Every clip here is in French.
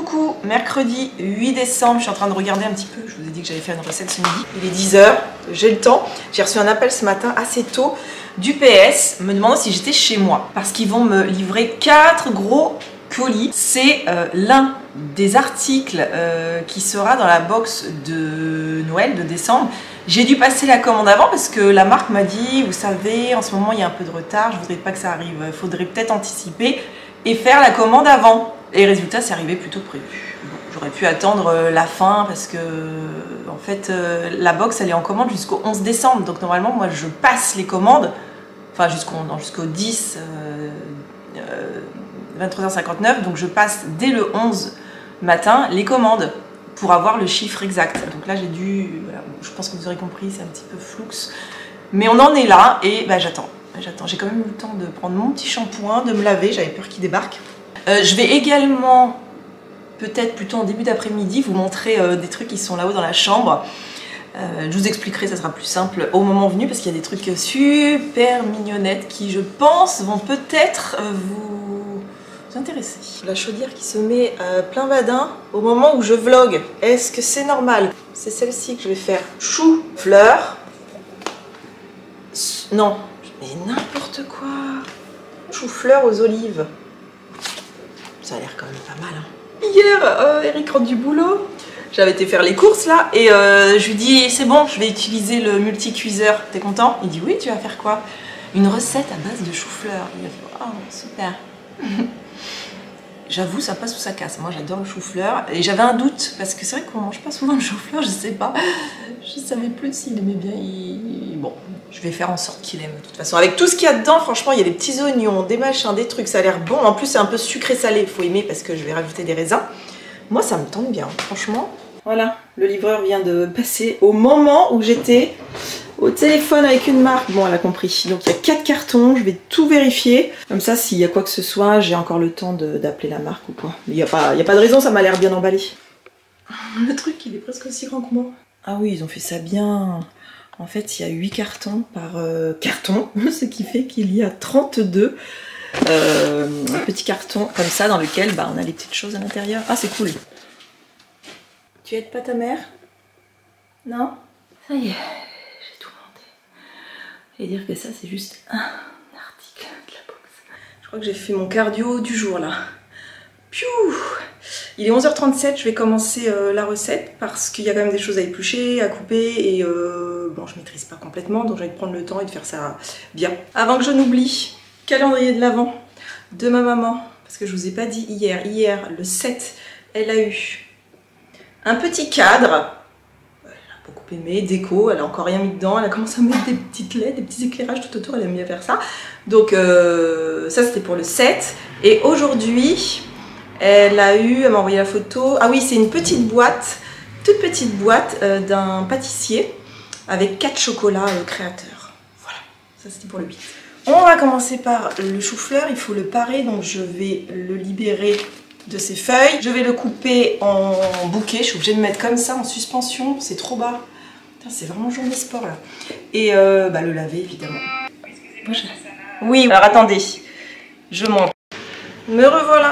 coucou, mercredi 8 décembre, je suis en train de regarder un petit peu, je vous ai dit que j'allais faire une recette ce midi, il est 10 h, j'ai le temps, j'ai reçu un appel ce matin assez tôt d'UPS me demandant si j'étais chez moi, parce qu'ils vont me livrer 4 gros colis, c'est l'un des articles qui sera dans la box de Noël de décembre. J'ai dû passer la commande avant parce que la marque m'a dit, vous savez, en ce moment il y a un peu de retard, je voudrais pas que ça arrive, il faudrait peut-être anticiper et faire la commande avant. Et résultat, c'est arrivé plus tôt que prévu. Bon, j'aurais pu attendre la fin parce que, en fait, la box elle est en commande jusqu'au 11 décembre. Donc normalement, moi je passe les commandes, enfin jusqu'au 10, 23h59. Donc je passe dès le 11 matin les commandes pour avoir le chiffre exact. Donc là j'ai dû, voilà, je pense que vous aurez compris, c'est un petit peu flou. Mais on en est là et bah, j'attends. J'ai quand même eu le temps de prendre mon petit shampoing, de me laver, j'avais peur qu'il débarque. Je vais également, peut-être plutôt en début d'après-midi, vous montrer des trucs qui sont là-haut dans la chambre. Je vous expliquerai, ça sera plus simple au moment venu, parce qu'il y a des trucs super mignonnettes qui, je pense, vont peut-être vous intéresser. La chaudière qui se met plein badin au moment où je vlog. Est-ce que c'est normal? C'est celle-ci que je vais faire. Chou, fleur. Non, mais n'importe quoi. Chou-fleur aux olives. Ça a l'air quand même pas mal. Hein. Hier, Eric rentre du boulot. J'avais été faire les courses là et je lui dis c'est bon, je vais utiliser le multi-cuiseur. T'es content? Il dit oui, tu vas faire quoi? Une recette à base de chou-fleur. Il a fait oh super. J'avoue, ça passe ou ça casse. Moi, j'adore le chou-fleur. Et j'avais un doute, parce que c'est vrai qu'on mange pas souvent le chou-fleur, je sais pas. Je savais plus s'il aimait bien. Bon, je vais faire en sorte qu'il aime, de toute façon. Avec tout ce qu'il y a dedans, franchement, il y a des petits oignons, des machins, des trucs, ça a l'air bon. En plus, c'est un peu sucré-salé. Il faut aimer, parce que je vais rajouter des raisins. Moi, ça me tente bien, franchement. Voilà, le livreur vient de passer au moment où j'étais au téléphone avec une marque. Bon, elle a compris. Donc, il y a 4 cartons. Je vais tout vérifier. Comme ça, s'il y a quoi que ce soit, j'ai encore le temps d'appeler la marque ou quoi. Mais il n'y a pas de raison, ça m'a l'air bien emballé. Le truc, il est presque aussi grand que moi. Ah oui, ils ont fait ça bien. En fait, il y a 8 cartons par carton. Ce qui fait qu'il y a 32 petits cartons comme ça dans lesquels bah, on a les petites choses à l'intérieur. Ah, c'est cool. Tu aides pas ta mère? Non? Ça y est. Et dire que ça c'est juste un article de la box. Je crois que j'ai fait mon cardio du jour là. Piou! Il est 11h37, je vais commencer la recette parce qu'il y a quand même des choses à éplucher, à couper et bon je maîtrise pas complètement donc je vais prendre le temps et de faire ça bien. Avant que je n'oublie, calendrier de l'Avent de ma maman, parce que je vous ai pas dit hier, le 7, elle a eu un petit cadre. Beaucoup aimé, déco, elle a encore rien mis dedans, elle a commencé à mettre des petites LED, des petits éclairages tout autour, elle aime bien faire ça. Donc ça c'était pour le 7. Et aujourd'hui, elle m'a envoyé la photo. Ah oui, c'est une petite boîte, toute petite boîte d'un pâtissier avec 4 chocolats créateurs. Voilà, ça c'était pour le 8. On va commencer par le chou-fleur, il faut le parer, donc je vais le libérer de ses feuilles. Je vais le couper en bouquet, je suis obligée de mettre comme ça en suspension, c'est trop bas. C'est vraiment journée sport là. Et bah, le laver évidemment. Oui, alors attendez, je monte. Me revoilà.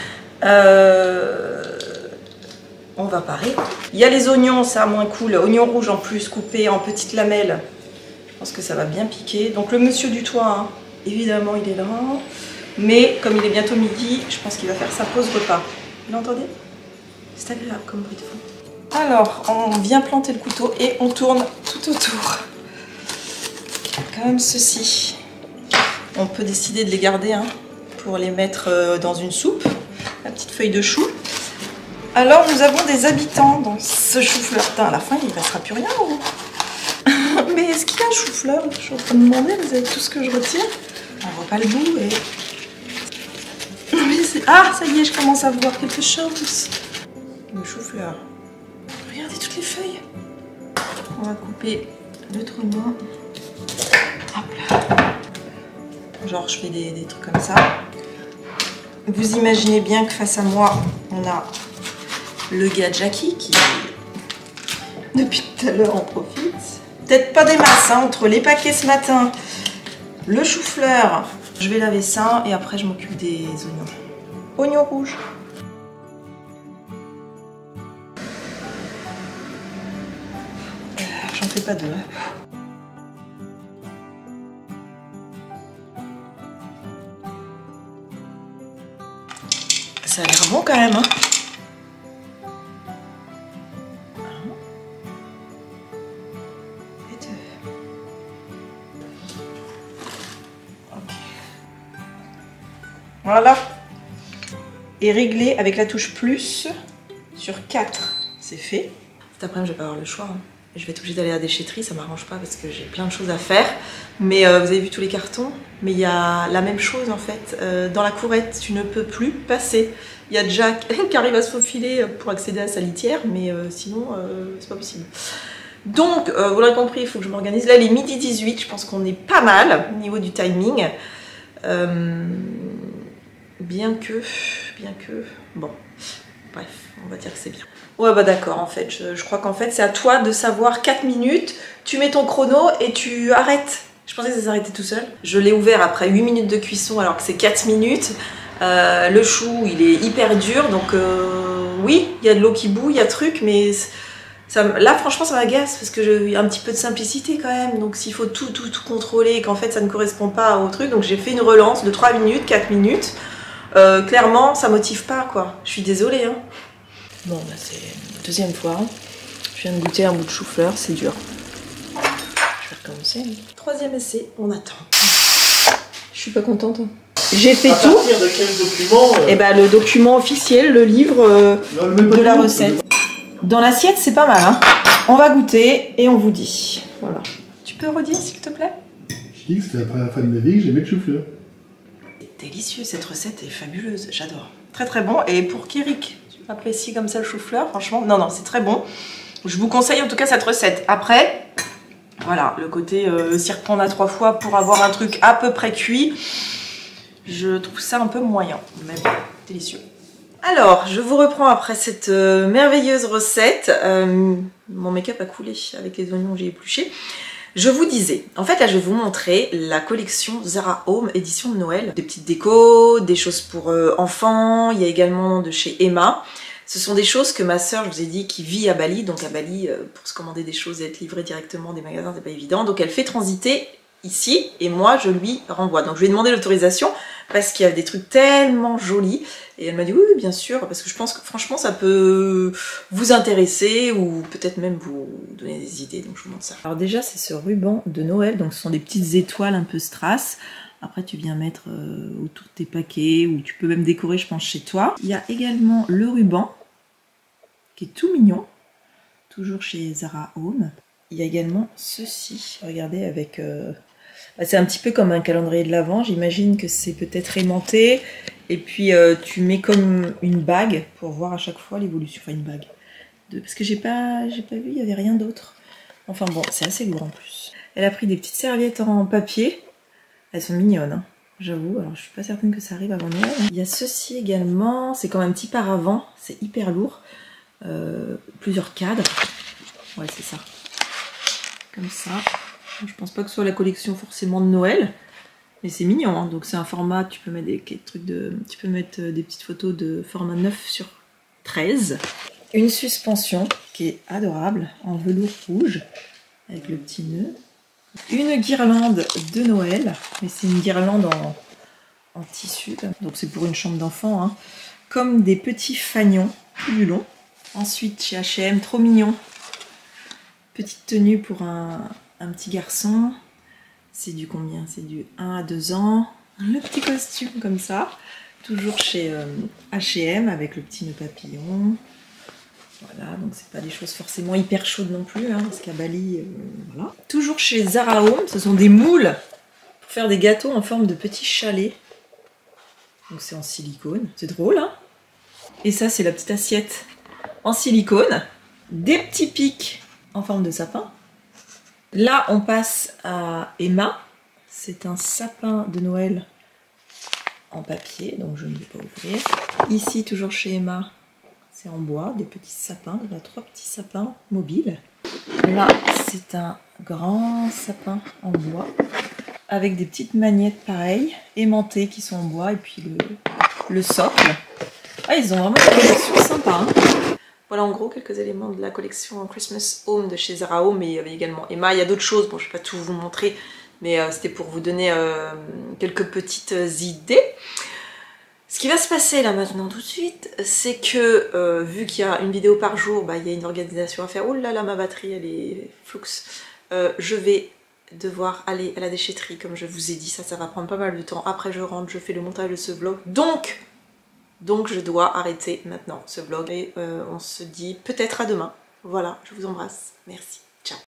On va parer. Il y a les oignons, ça moins cool, oignons rouges en plus, coupés en petites lamelles. Je pense que ça va bien piquer. Donc le monsieur du toit, hein, évidemment il est là. Mais comme il est bientôt midi, je pense qu'il va faire sa pause repas. Vous l'entendez? C'est agréable comme bruit de fond. Alors, on vient planter le couteau et on tourne tout autour. Comme ceci. On peut décider de les garder hein, pour les mettre dans une soupe. La petite feuille de chou. Alors, nous avons des habitants dans ce chou-fleur. À la fin, il ne restera plus rien. Ou... Mais est-ce qu'il y a un chou-fleur? Je suis en train de demander, vous avez tout ce que je retire. On voit pas le bout et... Ah, ça y est, je commence à voir quelque chose. Le chou-fleur. Regardez toutes les feuilles. On va couper le trognon. Hop là. Genre, je fais des trucs comme ça. Vous imaginez bien que face à moi, on a le gars Jackie qui, depuis tout à l'heure, en profite. Peut-être pas des masses, hein, entre les paquets ce matin, le chou-fleur. Je vais laver ça et après, je m'occupe des oignons. Oignons rouges. j'en fais pas deux. Hein. Ça a l'air bon quand même. Hein. Et deux. Ok. Voilà. Et régler avec la touche plus sur 4. C'est fait. Cet après-midi, je vais pas avoir le choix. Hein. Je vais être obligée d'aller à la déchetterie, ça m'arrange pas parce que j'ai plein de choses à faire. Mais vous avez vu tous les cartons, mais il y a la même chose en fait. Dans la courette, tu ne peux plus passer. Il y a Jack qui arrive à se faufiler pour accéder à sa litière, mais sinon, c'est pas possible. Donc, vous l'aurez compris, il faut que je m'organise. Là, il est midi 18, je pense qu'on est pas mal au niveau du timing. Bien que... Bon, bref, on va dire que c'est bien. Ouais bah d'accord en fait, je crois qu'en fait c'est à toi de savoir 4 minutes, tu mets ton chrono et tu arrêtes. Je pensais que ça s'arrêtait tout seul. Je l'ai ouvert après 8 minutes de cuisson alors que c'est 4 minutes. Le chou il est hyper dur donc oui, il y a de l'eau qui bouille, il y a truc mais ça, là franchement ça m'agace parce que y a un petit peu de simplicité quand même. Donc s'il faut tout contrôler et qu'en fait ça ne correspond pas au truc, donc j'ai fait une relance de 3 minutes, 4 minutes. Clairement ça motive pas quoi, je suis désolée hein. Bon, bah c'est la deuxième fois. Je viens de goûter un bout de chou-fleur, c'est dur. Je vais recommencer. Troisième essai, on attend. Je suis pas contente. J'ai fait tout. À partir de quel document Eh bah le document officiel, le livre de la recette. Dans l'assiette, c'est pas mal. Hein. On va goûter et on vous dit. Voilà. Tu peux redire s'il te plaît? Je dis que c'était la première fois de ma vie que j'aimais le chou-fleur. Délicieux, cette recette est fabuleuse, j'adore. Très très bon. Et pour Kirik, apprécie comme ça le chou-fleur, franchement, non, c'est très bon. Je vous conseille en tout cas cette recette. Après, voilà, le côté s'y reprendre à 3 fois pour avoir un truc à peu près cuit, je trouve ça un peu moyen, mais bon, délicieux. Alors, je vous reprends après cette merveilleuse recette. Mon make-up a coulé avec les oignons que j'ai épluchés. Je vous disais, en fait là je vais vous montrer la collection Zara Home édition de Noël. Des petites décos, des choses pour enfants, il y a également de chez Emma. Ce sont des choses que ma soeur, je vous ai dit, qui vit à Bali. Donc à Bali, pour se commander des choses et être livré directement des magasins, c'est pas évident. Donc elle fait transiter ici et moi je lui renvoie. Donc je lui ai demandé l'autorisation parce qu'il y a des trucs tellement jolis. Et elle m'a dit oui, oui bien sûr, parce que je pense que franchement ça peut vous intéresser ou peut-être même vous donner des idées, donc je vous montre ça. Alors déjà c'est ce ruban de Noël, donc ce sont des petites étoiles un peu strass. Après tu viens mettre autour de tes paquets ou tu peux même décorer je pense chez toi. Il y a également le ruban qui est tout mignon, toujours chez Zara Home. Il y a également ceci, regardez avec... c'est un petit peu comme un calendrier de l'Avent, j'imagine que c'est peut-être aimanté. Et puis tu mets comme une bague pour voir à chaque fois l'évolution, enfin une bague. Parce que j'ai pas vu, il n'y avait rien d'autre. Enfin bon, c'est assez lourd en plus. Elle a pris des petites serviettes en papier. Elles sont mignonnes, hein, j'avoue. Alors je suis pas certaine que ça arrive avant Noël. Il y a ceci également, c'est comme un petit paravent, c'est hyper lourd. Plusieurs cadres. Ouais, c'est ça. Comme ça. Je pense pas que ce soit la collection forcément de Noël. Mais c'est mignon, hein. Donc c'est un format, tu peux mettre des trucs de. Tu peux mettre des petites photos de format 9/13. Une suspension qui est adorable en velours rouge avec le petit nœud. Une guirlande de Noël, mais c'est une guirlande en tissu, donc c'est pour une chambre d'enfant, hein. Comme des petits fanions tout du long. Ensuite chez H&M, trop mignon. Petite tenue pour un petit garçon. C'est du combien? C'est du 1 à 2 ans. Le petit costume comme ça. Toujours chez H&M avec le petit nœud papillon. Voilà, donc c'est pas des choses forcément hyper chaudes non plus, hein, parce qu'à Bali, voilà. Toujours chez Zara Home, ce sont des moules pour faire des gâteaux en forme de petits chalets. Donc c'est en silicone, c'est drôle, hein. Et ça c'est la petite assiette en silicone. Des petits pics en forme de sapin. Là on passe à Emma, c'est un sapin de Noël en papier, donc je ne vais pas ouvrir. Ici toujours chez Emma, c'est en bois, des petits sapins, il y a 3 petits sapins mobiles. Là, c'est un grand sapin en bois, avec des petites magnettes pareilles, aimantées qui sont en bois, et puis le socle. Ah, ils ont vraiment une collection sympa, hein. Voilà en gros quelques éléments de la collection Christmas Home de chez Zara Home, mais il y avait également Emma, il y a d'autres choses, bon je vais pas tout vous montrer, mais c'était pour vous donner quelques petites idées. Ce qui va se passer là maintenant tout de suite, c'est que vu qu'il y a une vidéo par jour, bah, il y a une organisation à faire. Oh là là, ma batterie elle est flux. Je vais devoir aller à la déchetterie comme je vous ai dit, ça va prendre pas mal de temps. Après je rentre, je fais le montage de ce vlog. Donc je dois arrêter maintenant ce vlog et on se dit peut-être à demain. Voilà, je vous embrasse, merci.